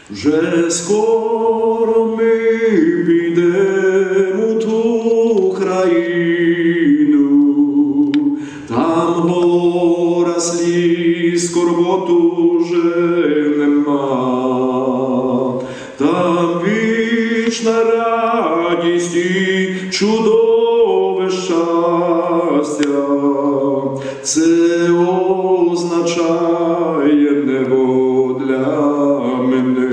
Вже скоро ми підемо у ту країну, там гора сліз, скорботу вже нема, там вічна радість і чудове щастя. Це означає небо для мене.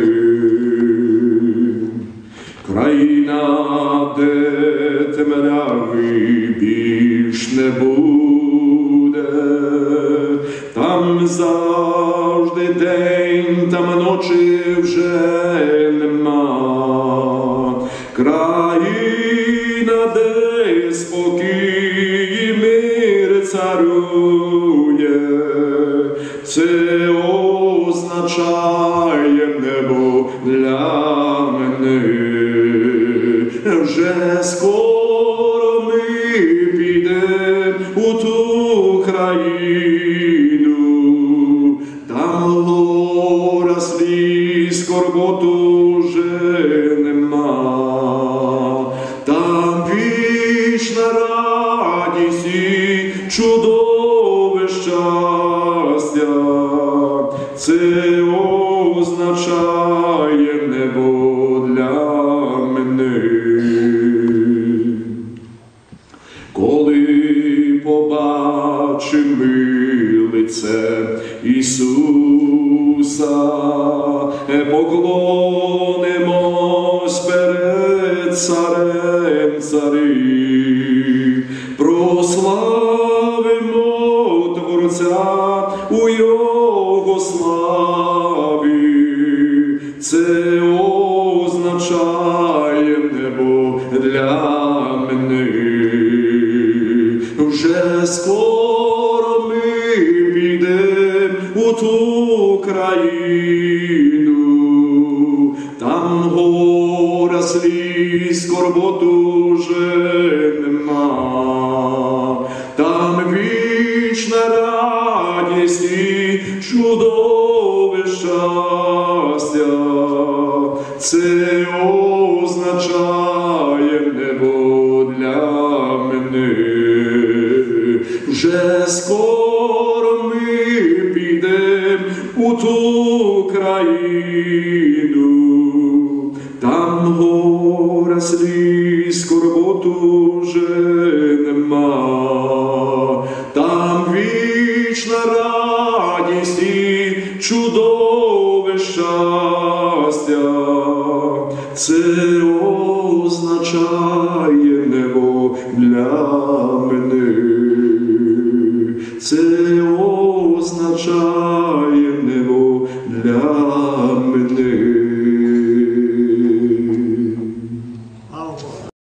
Країна, де темряви більш не буде, там завжди день, там ночі вже нема. Країна, де спокій і мир царює, це означає небо для мене. Вже скоро ми підемо у ту країну, там гора сліз, скорботу вже нема, там вічна радість і чудове щастя. Це означає небо для мене. Коли побачимо ми лице Ісуса, поклонимось перед царем царів, прославимо Творця у Його славі. Це означає небо для мене. Вже скоро ми підемо у ту країну, там гора сліз, скорботу вже нема, там вічна радість і чудове щастя. Це означає небо для мене. Вже скоро ми підемо у ту країну, там гора сліз, скорботу вже нема, там вічна радість і чудове щастя. Це означає небо для мене. Це означає небо для мене.